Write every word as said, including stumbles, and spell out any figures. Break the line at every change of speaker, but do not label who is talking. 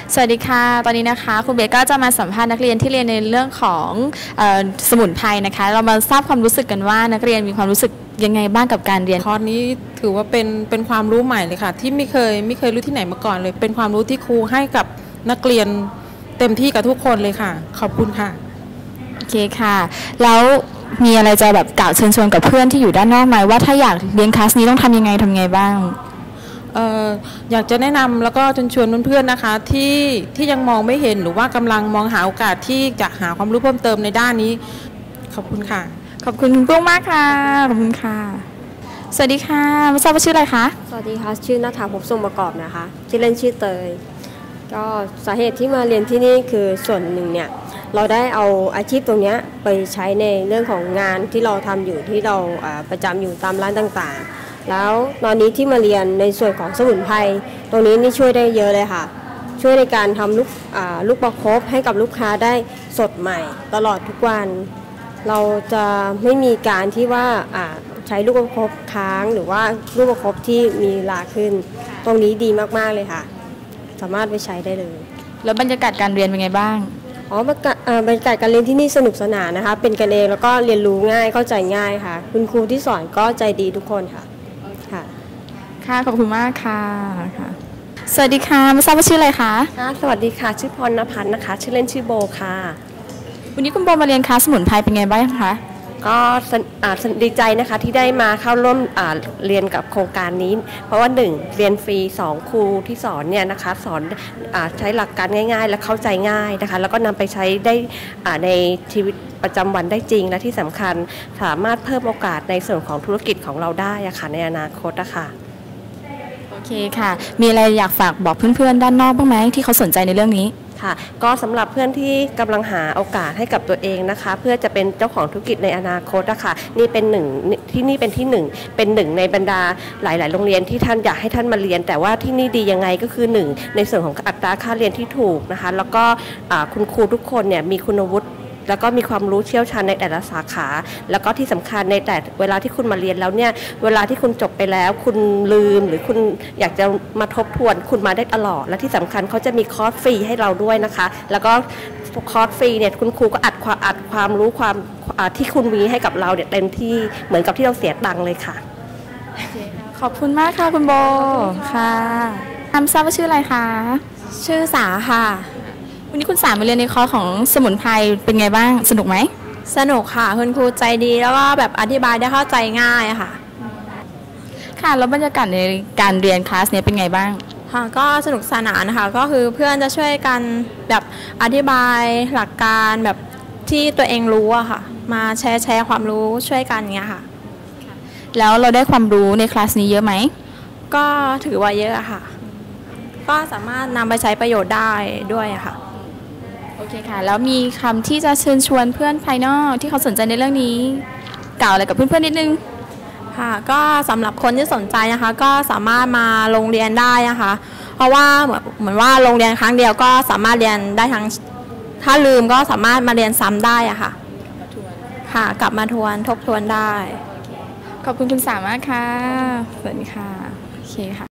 สวัสดีค่ะตอนนี้นะคะครูเบสก็จะมาสัมภาษณ์นักเรียนที่เรียนในเรื่องของเอ่อสมุนไพรนะคะเรามาทราบความรู้สึกกันว่านักเรียนมีความรู้สึกยังไงบ้างกับการเรียน
คอร์สนี้ถือว่าเป็นเป็นความรู้ใหม่เลยค่ะที่ไม่เคยไม่เคยรู้ที่ไหนมาก่อนเลยเป็นความรู้ที่ครูให้กับนักเรียนเต็มที่กับทุกคนเลยค่ะขอบคุณค่ะ
โอเคค่ะแล้วมีอะไรจะแบบกล่าวเชิญชวนกับเพื่อนที่อยู่ด้านนอกไหมว่าถ้าอยากเรียนคลาสนี้ต้องทำยังไงทำยังไงบ้าง
เอ่ออยากจะแนะนำแล้วก็ชวนชวนเพื่อนๆนะคะที่ที่ยังมองไม่เห็นหรือว่ากำลังมองหาโอกาสที่จะหาความรู้เพิ่มเติมในด้านนี้ขอบคุณค่ะ
ขอบคุณคุณปุ้งมากค่ะขอบคุณค่ะสวัสดีค่ะไม่ทราบว่าชื่ออะไรคะ
สวัสดีค่ะชื่อณฐาภพทรงประกอบนะคะที่เล่นชื่อเตยก็สาเหตุที่มาเรียนที่นี่คือส่วนหนึ่งเนี่ยเราได้เอาอาชีพตรงนี้ไปใช้ในเรื่องของงานที่เราทำอยู่ที่เราประจำอยู่ตามร้านต่างๆแล้วตอนนี้ที่มาเรียนในส่วนของสมุนไพรตรงนี้นี่ช่วยได้เยอะเลยค่ะช่วยในการทำลูกลูกประคบให้กับลูกค้าได้สดใหม่ตลอดทุกวันเราจะไม่มีการที่ว่าใช้ลูกประคบค้างหรือว่าลูกประคบที่มีลาขึ้นตรงนี้ดีมากๆเลยค่ะสามารถไปใช้ได้เลย
แล้วบรรยากาศการเรียนเป็นไงบ้าง
อ๋อบรรยากาศการเรียนที่นี่สนุกสนานนะคะเป็นกันเองแล้วก็เรียนรู้ง่ายเข้าใจง่ายค่ะคุณครูที่สอนก็ใจดีทุกคนค่ะค่ะ
ค่ะขอบคุณมากค่ะค่ะสวัสดีค่ะไม่ทราบว่าชื่ออะไรคะ
ค่ะสวัสดีค่ะชื่อพรณพัฒน์นะคะชื่อเล่นชื่อโบค่ะ
วันนี้คุณโบมาเรียนคลาสสมุนไพรเป็นไงบ้างคะ
ก็ดีใจนะคะที่ได้มาเข้าร่วมเรียนกับโครงการนี้เพราะว่าหนึ่งเรียนฟรีสองครูที่สอนเนี่ยนะคะสอนใช้หลักการง่ายๆและเข้าใจง่ายนะคะแล้วก็นำไปใช้ได้ในชีวิตประจำวันได้จริงและที่สำคัญสามารถเพิ่มโอกาสในส่วนของธุรกิจของเราได้ค่ะในอนาคตนะคะ
โอเคค่ะมีอะไรอยากฝากบอกเพื่อนๆด้านนอกบ้างไหมที่เขาสนใจในเรื่องนี้
ค่ะก็สำหรับเพื่อนที่กำลังหาโอกาสให้กับตัวเองนะคะเพื่อจะเป็นเจ้าของธุรกิจในอนาคตนะคะนี่เป็นหนึ่งที่นี่เป็นที่หนึ่งเป็นหนึ่งในบรรดาหลายๆโรงเรียนที่ท่านอยากให้ท่านมาเรียนแต่ว่าที่นี่ดียังไงก็คือหนึ่งในส่วนของอัตราค่าเรียนที่ถูกนะคะแล้วก็คุณครูทุกคนเนี่ยมีคุณวุฒิแล้วก็มีความรู้เชี่ยวชาญในแต่ละสาขาแล้วก็ที่สำคัญในแต่เวลาที่คุณมาเรียนแล้วเนี่ยเวลาที่คุณจบไปแล้วคุณลืมหรือคุณอยากจะมาทบทวนคุณมาได้ตลอดและที่สำคัญเขาจะมีคอร์สฟรีให้เราด้วยนะคะแล้วก็คอร์สฟรีเนี่ยคุณครูก็อัดความอัดความรู้ความที่คุณมีให้กับเราเนี่ยเต็มที่เหมือนกับที่เราเสียตังค์เลยค่ะ
ขอบคุณมากค่ะคุณโบค่ะทำทราบว่าชื่ออะไรคะ
ชื่อสาค่ะ
วันนี้คุณสามมาเรียนในคอร์สของสมุนไพรเป็นไงบ้างสนุกไหม
สนุกค่ะคุณครูใจดีแล้วก็แบบอธิบายได้เข้าใจง่ายค่ะ
ค่ะแล้วบรรยากาศในการเรียนคลาสนี้เป็นไงบ้าง
ค่ะก็สนุกสนานนะคะก็คือเพื่อนจะช่วยกันแบบอธิบายหลักการแบบที่ตัวเองรู้อะค่ะมาแชร์แชร์ความรู้ช่วยกันเงี้ยค่ะ
แล้วเราได้ความรู้ในคลาสนี้เยอะไหม
ก็ถือว่าเยอะค่ะก็สามารถนำไปใช้ประโยชน์ได้ด้วยอะค่ะ
โอเคค่ะแล้วมีคำที่จะเชิญชวนเพื่อนภายนอกที่เขาสนใจในเรื่องนี้กล่าวอะไรกับเพื่อนๆนิดนึง
ค่ะก็สำหรับคนที่สนใจนะคะก็สามารถมาโรงเรียนได้นะคะเพราะว่าเหมือนเหมือนว่าโรงเรียนครั้งเดียวก็สามารถเรียนได้ทั้งถ้าลืมก็สามารถมาเรียนซ้ำได้อะค่ะค่ะกลับมาทวนทบทวนได้
ขอบคุณคุณสามารถค่ะสวัสดีค่ะโอเคค่ะ